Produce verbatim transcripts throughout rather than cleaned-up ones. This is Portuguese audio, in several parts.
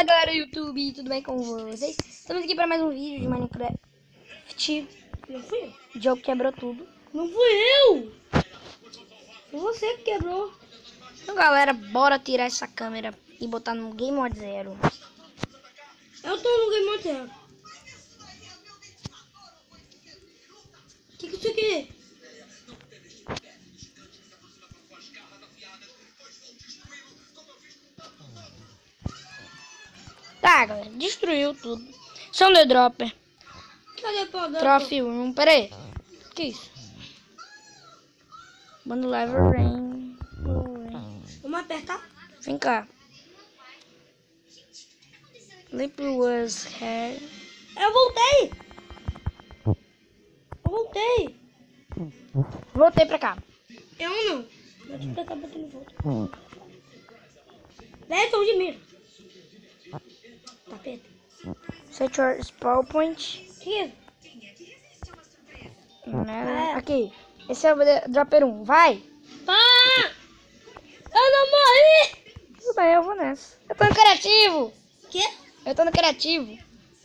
Fala galera do YouTube, tudo bem com vocês? Estamos aqui para mais um vídeo de Minecraft. Não fui eu. O jogo quebrou tudo. Não fui eu. Foi você que quebrou. Então galera, bora tirar essa câmera e botar no Game Mode Zero. Eu tô no Game Mode Zero. O que que isso aqui é? Tá galera, destruiu tudo. São the dropper. Cadê o poder? Trophy um, pera aí. Que isso? Bando level rain. Vamos apertar? Vem cá. Lip was hair. Eu voltei. Eu voltei. Voltei pra cá. Eu não. Vou te explicar pra tu não volta. dez tons de mira. Tapeta. Set your spawn point. Que é? Né? É. Aqui. Esse é o dropper um. Vai. Pá! Eu não morri! Tudo bem, eu vou nessa. Eu tô no criativo. Quê? Eu tô no criativo.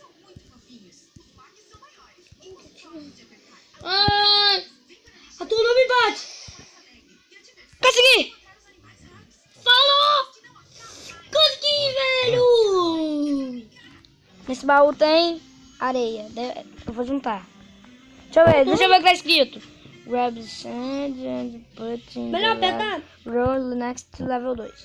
Ai! A tua não me bate! Consegui! Falou! Consegui, velho! Nesse baú tem areia. De- Eu vou juntar. Deixa eu ver, deixa eu ver o que tá escrito. Grab sand and put in Melhor the apertar. roll next to level dois.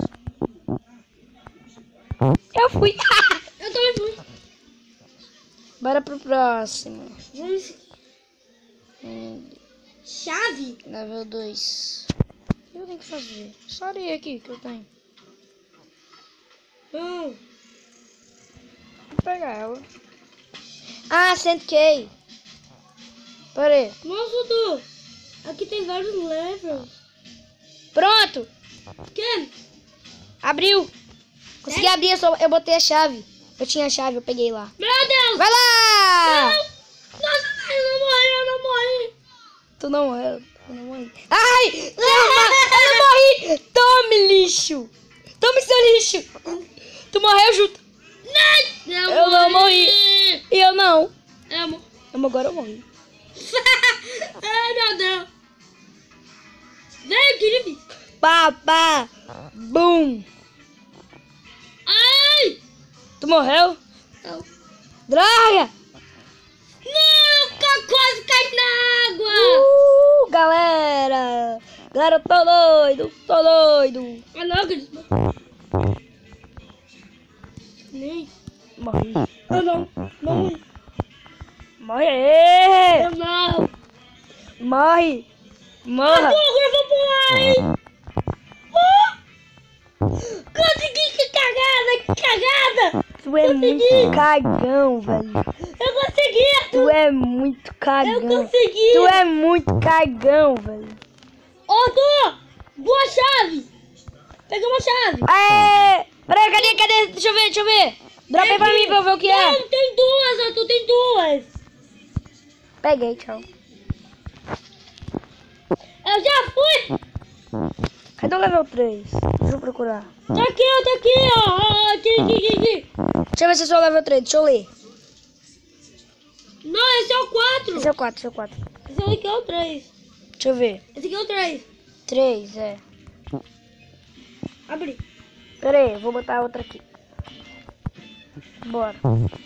Eu fui. Eu também fui. Bora pro próximo. Vamos. Hum, Chave? Level dois. O que eu tenho que fazer? Só areia aqui que eu tenho. Não. Vou pegar ela. Ah, cem K. Pera aí. Nossa, Du. Aqui tem vários levels. Pronto. Que? Abriu. Consegui abrir, eu, só, eu botei a chave. Eu tinha a chave, eu peguei lá. Meu Deus! Vai lá! Não. Nossa, eu não morri, eu não morri. Tu não morreu. Tu não morri. Ai! Não, eu não morri! Tome, lixo! Tome, seu lixo! Tu morreu junto. Não, Eu não morri. E eu não. Eu morri. Eu, agora eu morri. Ai, meu Deus. Vem, Gripe. Pá, pá. Bum. Ai! Tu morreu? Não. Droga! Não, ca- quase cai na água. Uh, galera! Galera, eu tô doido, tô doido. Ah, não, Gripe. Nem. Morri. Eu não. Morri. Morre aí! Eu não. Morre! Morra! Agora eu vou pular, hein? Oh! Consegui, que cagada, que cagada! Tu é Consegui. muito cagão, velho. Eu consegui, Tu é muito eu cagão. consegui! Tu é muito cagão, velho. Ô, Du! Boa chave! Peguei uma chave! Aê! Peraí, cadê, cadê? Deixa eu ver, deixa eu ver. Dropei pra mim pra eu ver o que é. Não, tem duas, Arthur, tem duas! Peguei, tchau. Eu já fui! Cadê o level três? Deixa eu procurar. Tá aqui, ó, tá aqui, ó! ó, Aqui, aqui, aqui, aqui! Deixa eu ver se eu sou o level três, deixa eu ler. Não, esse é o quatro! Esse é o quatro, esse é o quatro. Esse aqui é o três. Deixa eu ver. Esse aqui é o três. três, é. Abri. Pera aí, eu vou botar outra aqui. Bora.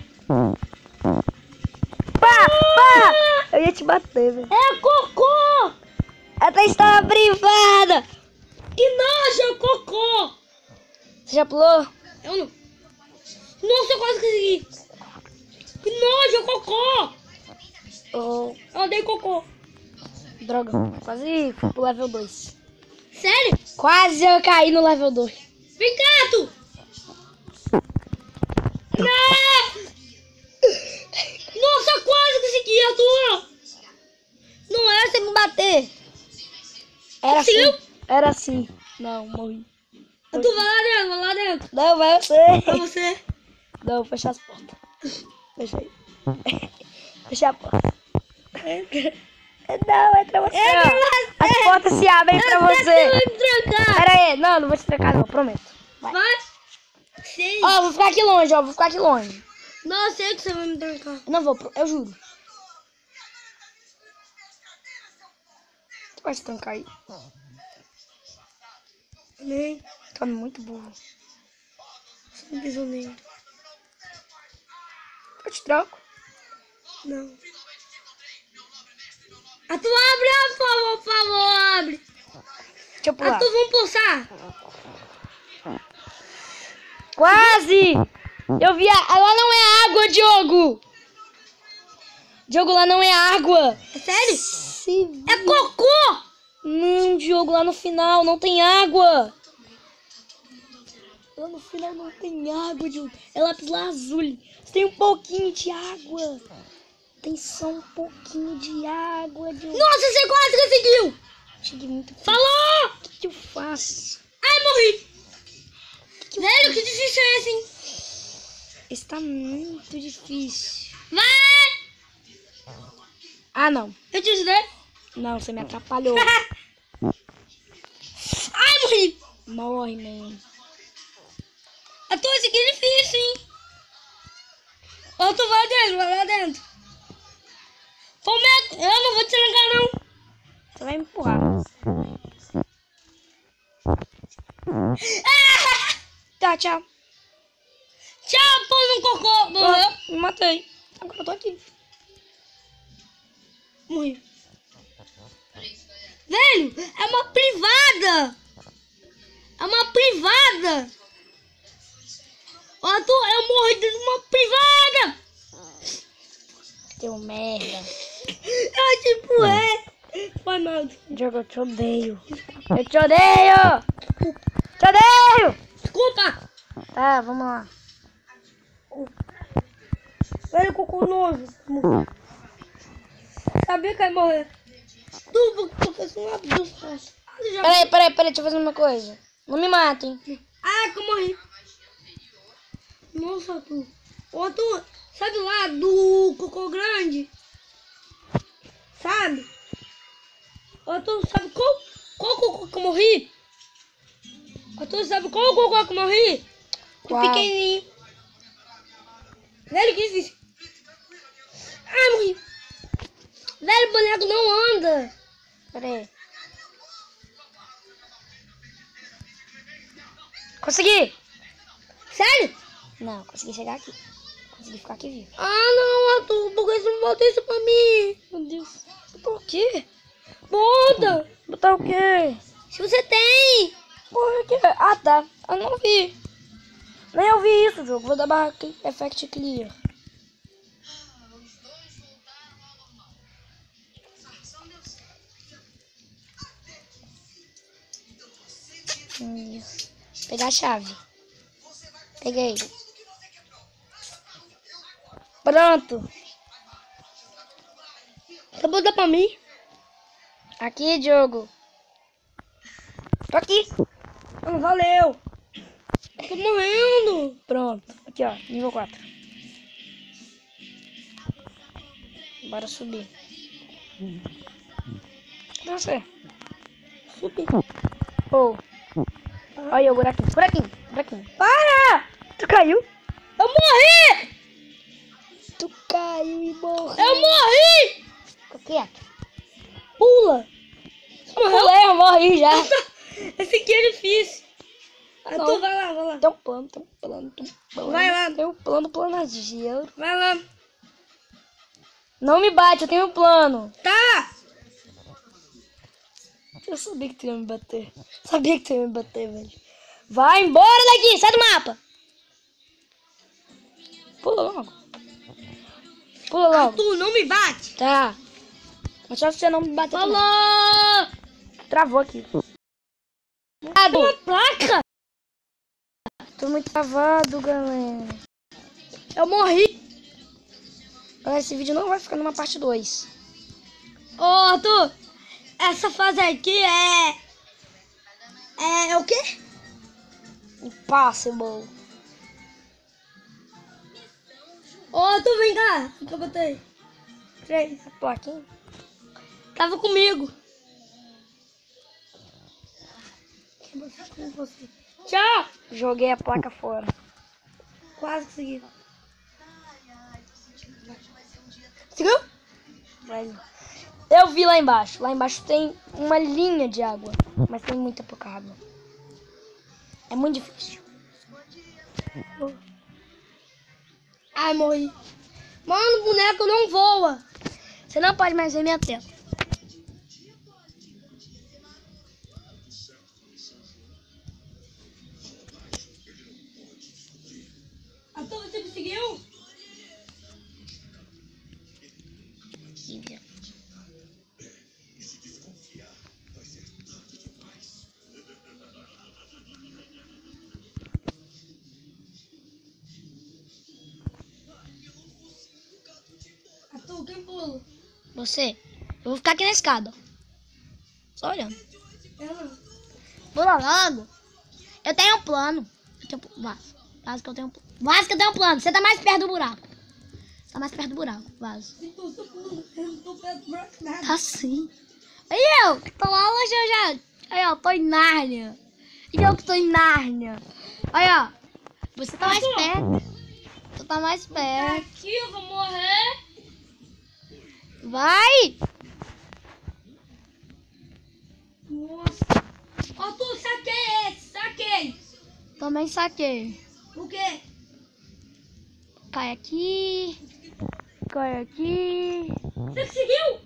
Pá! Pá! Eu ia te bater, velho. É cocô! Até estava privada! Que nojo, é cocô! Você já pulou? Eu não. Nossa, eu quase consegui! Que nojo, é cocô! Oh, Eu odeio cocô. droga, quase fui pro level dois. Sério? Quase eu caí no level dois. Vem cá, tu! Não! Nossa, quase consegui, Arthur! Não era você me bater. Era Conseguiu? assim. Era assim. Não, morri. Arthur, vai lá dentro, vai lá dentro. Não, vai você. Pra você. Não, fecha as portas. Fecha aí. Fecha a porta. Não, entra você. É pra ó. você. As portas se abrem pra Eu sei que você. vai me trancar. Pera aí. Não, não vou te trancar não, prometo. Vai. Vai. Sei. Ó, vou ficar aqui longe, ó. Vou ficar aqui longe. Não, eu sei que você vai me trancar. Eu não vou, pro- eu juro. Tu vai se trancar aí. Nem. Tu é muito burro. Você não pisou nem. Eu te troco. Não. Ah, tu abre, ah, por favor, por favor, abre. Deixa eu Ah, pular. tu vamos pulsar. Quase! Eu vi a... Lá não é água, Diogo! Diogo, lá não é água! É sério? Se... É cocô! Não, Diogo, lá no final não tem água! Lá no final não tem água, Diogo. É lápis lazuli. Tem um pouquinho de água. Tem só um pouquinho de água, Diogo. Nossa, você quase conseguiu! Cheguei muito... Falou! O que, que eu faço? Ai, morri! Que que eu... Velho, que difícil é esse, hein? Esse tá muito difícil. Vai! Ah, não. Eu te ajudei? Não, você me atrapalhou. Ai, morri! Morre, man. Eu tô, esse aqui é difícil, hein? Ó, tu vai dentro, vai lá dentro. Como é? Eu não vou te trancar, não. Você vai me empurrar. Ah! Tá, tchau. Tchau, pô, no cocô. Morreu? Pronto, me matei. Agora eu tô aqui. Morri. Velho, é uma privada. É uma privada. Ó, tu, eu morri dentro de uma privada. Teu merda. Eu te empurrei. Foi mal. Diogo, eu te odeio. Eu te odeio! Te odeio! Desculpa. Tá, vamos lá. Velho, cocô nojo. Sabia que ia morrer. Tu, tu fez um abduz. Peraí, peraí, peraí, deixa eu fazer uma coisa. Não me matem. Ah, que eu morri. Nossa, tu. Ô, tu, sabe lá do cocô grande? Sabe? Ô, tu, sabe qual, qual cocô que eu morri? Ô, tu, sabe qual cocô que eu morri? O Qual? pequenininho. Velho, que difícil. Ah, morri. Velho, o boneco não anda. Peraí. Consegui! Sério? Não, consegui chegar aqui. Consegui ficar aqui vivo. Ah, não, Arthur, por que você não botou isso pra mim? Meu Deus. Por quê? Bota! Botar o quê? Se você tem! Por quê? Ah, tá. Eu não vi. Nem eu vi isso, jogo. Vou dar barra cli- effect clear. Isso. Pegar a chave. Peguei. Pronto. Você botar pra mim? Aqui, Diogo. Tô aqui. Ah, valeu! Tô morrendo! Pronto. Aqui, ó. Nível quatro. Bora subir. Cadê você? Subi. Oh. Olha aí o buraquinho. Buraquinho. Buraquinho. Para! Tu caiu? Eu morri! Tu caiu e morreu. Eu morri! Fica quieto. Pula! Morreu? Eu morri já. Esse aqui é difícil. Ah, Não. tu vai lá, vai lá. Tem um plano, tem um plano, tem um plano. Vai lá. Tem um plano, planageiro. Vai lá. Não me bate, eu tenho um plano. Tá! Eu sabia que tu ia me bater. Sabia que tu ia me bater, velho. Vai embora daqui, sai do mapa. Pula logo. Pula logo. Tu não me bate! Tá. Mas só se você não me bater também. Falou! Travou aqui. Travado. Uma placa! Tô muito travado, galera. Eu morri! Galera, esse vídeo não vai ficar numa parte dois. Ô, Arthur! Essa fase aqui é... É, é o quê? Impossible. Ô, Arthur, vem cá! O que eu botei? Três. A plaquinha. Tava comigo. Com você. Tchau! Joguei a placa fora. Quase consegui. Conseguiu? Vai. Eu vi lá embaixo. Lá embaixo tem uma linha de água. Mas tem muita pouca água. É muito difícil. Ai, morri. Mano, o boneco não voa. Você não pode mais ver minha tela. Arthur, você conseguiu? Arthur, quem pula? Você? Eu vou ficar aqui na escada. Só olhando. Ela. Pula logo. Eu tenho um plano. Eu tenho um vaso. Vaso que eu tenho um plano. Vaso que eu tenho um plano. Você tá mais perto do buraco. Você tá mais perto do buraco. Vaso. Então, você pula. Eu não tô perto do buraco nada. Tá sim. Aí eu, que tô lá longe eu já. Aí ó, tô em Nárnia. E eu que tô em Nárnia. Aí ó. Você tá mais perto. Tu tá mais perto. Aqui eu vou morrer. Vai! Nossa. Arthur, saquei esse. Saquei. Também saquei. O quê? Cai aqui. Cai aqui. Você conseguiu?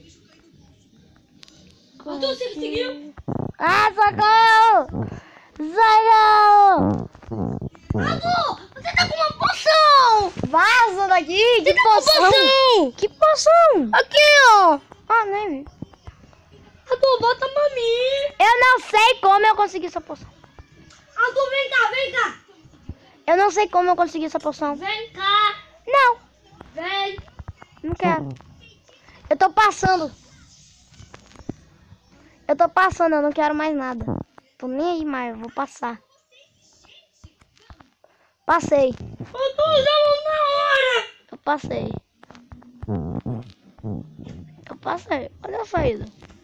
Cai Arthur, você aqui. conseguiu? Ah, socorro! Socorro! Arthur, você tá com uma poção. Vaza daqui! Que Você tá com poção! poção. Que poção! Aqui, ó. Ah, nem vi. Arthur, bota pra mim. Eu não sei como eu consegui essa poção. Arthur, vem cá, vem cá. Eu não sei como eu consegui essa poção. Vem cá. Não, Vem. não quero. Eu tô passando. Eu tô passando, eu não quero mais nada. Tô nem aí mais, eu vou passar. Passei. Arthur, já vamos na hora. Eu passei. Eu passei. Olha a saída.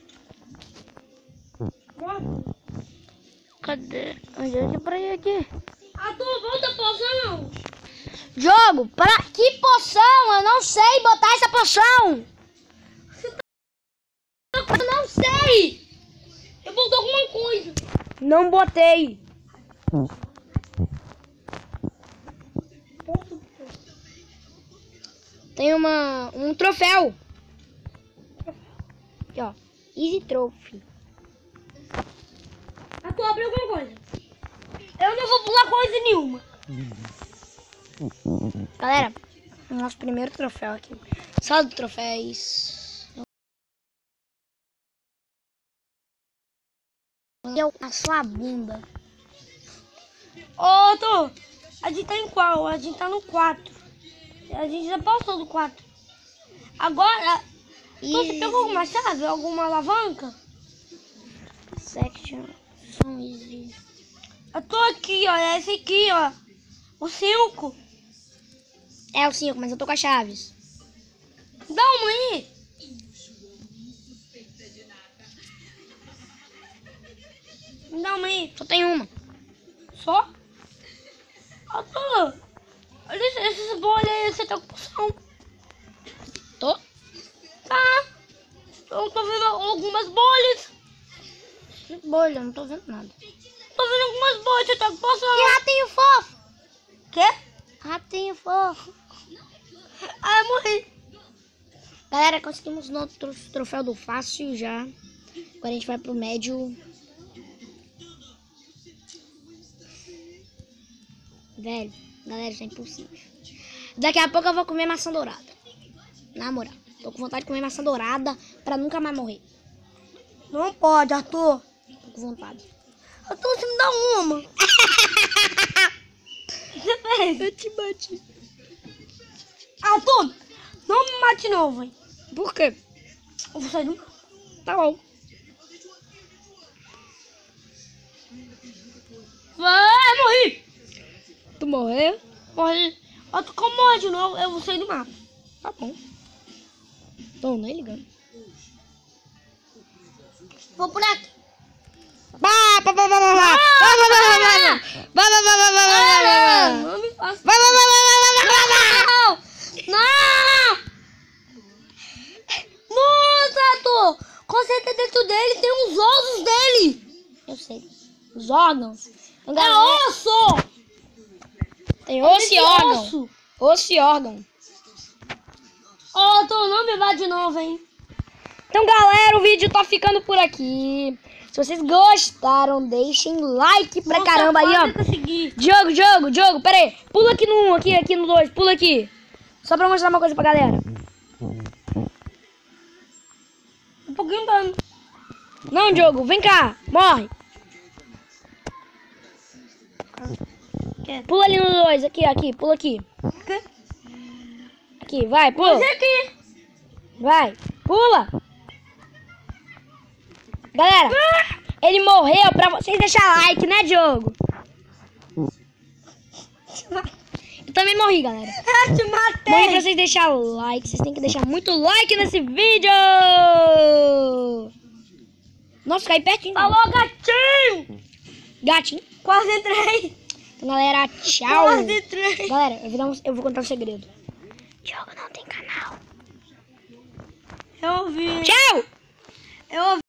Cadê? Onde é que pra ir aqui? Arthur, volta a poção. Jogo, pra que poção? Eu não sei botar essa poção. Eu não sei. Eu botou alguma coisa. Não botei. Tem uma um troféu. Aqui, ó. Easy Trophy. Arthur, abre alguma coisa. Eu não vou pular coisa nenhuma. Galera, o nosso primeiro troféu aqui. Sala de troféus. Eu na sua bunda. Ô, Arthur, a gente tá em qual? A gente tá no quatro. A gente já passou do quatro. Agora, você pegou alguma chave? Alguma alavanca? Section. São easy. Eu tô aqui, ó. É esse aqui, ó. O cinco. É o cinco, mas eu tô com as chaves. Dá uma aí. Dá uma aí. Só tem uma. Só? Arthur, olha esse- esses bolhas aí. Você tá com poção. Tô? Tá. Eu tô vendo algumas bolhas. Que bolha, não tô vendo nada. Tô vendo algumas bolhas. Você tá com poção. Que ratinho fofo! Quê? Ratinho fofo. Ai, eu morri. Galera, conseguimos nosso tro- troféu do fácil já. Agora a gente vai pro médio. Velho, galera, isso é impossível. Daqui a pouco eu vou comer maçã dourada. Na moral, tô com vontade de comer maçã dourada pra nunca mais morrer. Não pode, Arthur. Tô com vontade. Arthur, você me dá uma. Você fez? Eu te bati. Arthur, não me mate não, velho. Por quê? Eu vou sair do... Tá bom. Vai, morri. Tu morreu? Morri. Arthur, como morre de novo, eu vou sair do mapa. Tá bom. Tô nem ligando. Vou por aqui. Vá, vá, vá, vá, vá, vá. Vá, vá, vá, vá, vá. Vá, vá, vá, vá, vá, vá, vá. Não me faça. Vá, vá, vá, vá, vá, vá, vá. Não! Nossa, Arthur! Conserta dentro dele, tem uns ossos dele! Eu sei. Os órgãos. É osso! Tem osso e órgão. Osso! Osso e órgão. Ô, Arthur, não me vá de novo, hein? Então, galera, o vídeo tá ficando por aqui. Se vocês gostaram, deixem like pra Nossa, caramba aí, quase ó. consegui. Diogo, Diogo, Diogo, pera aí. Pula aqui no um, aqui, aqui no dois, pula aqui. Só pra mostrar uma coisa pra galera. Um pouquinho dano. Não, Diogo, vem cá, morre. Pula ali no dois, aqui, aqui, pula aqui. Aqui, vai, pula. Mas aqui. Vai, pula. Galera, ele morreu pra vocês deixarem like, né, Diogo? Eu também morri, galera. Eu te Morri pra matei. vocês deixarem like. Vocês têm que deixar muito like nesse vídeo. Nossa, cai pertinho. Falou, gatinho. Gatinho. Quase entrei. Então, galera, tchau. Quase entrei. Galera, eu vou, dar um- eu vou contar um segredo. Diogo não tem canal. Eu ouvi. Tchau. Eu ouvi.